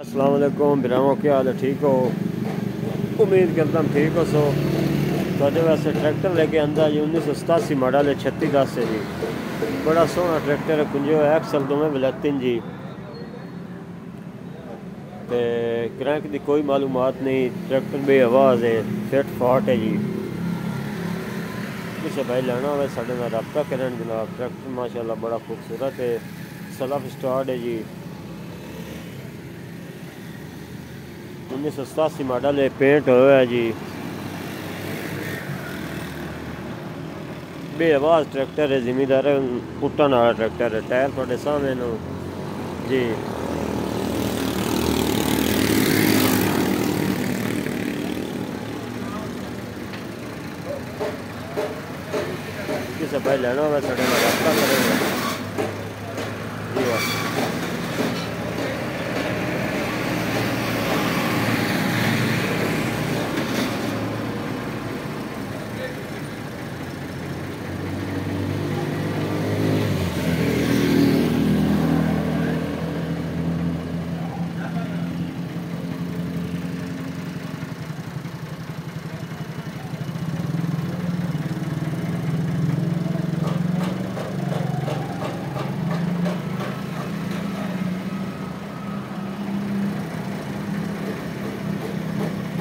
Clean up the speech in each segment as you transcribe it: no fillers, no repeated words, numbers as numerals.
अस्सलाम वालेकुम बिरामो, क्या हाल है? ठीक हो? उम्मीद करता हूँ ठीक हो। सो तो वैसे ट्रैक्टर लेके आंदा जी 1987 मॉडल है, 3610 है जी। बड़ा सोहना ट्रैक्टर है, कुंजो एक्सल दोवें बलैतिन जी। तो क्रैंक की कोई मालूमात नहीं, ट्रैक्टर बे आवाज़ है, फिट फाट है जी। किसी भाई लेना हो साढ़े नाल रब्ता करन जनाब। ट्रैक्टर माशाल्लाह बड़ा खूबसूरत है, सेल्फ स्टार्ट है जी। 1987 मॉडल है, पेंट हुआ है जी। बेआवाज़ ट्रैक्टर है, जिमीदार पुट्टन वाला ट्रैक्टर है। टायर थोड़े सामने नो जी। किसी भाई लेना हो साढ़े नाल रब्ता करेंगे जी। वाह,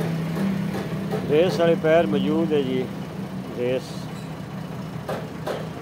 रेस वाले पैर मौजूद है जी। रेस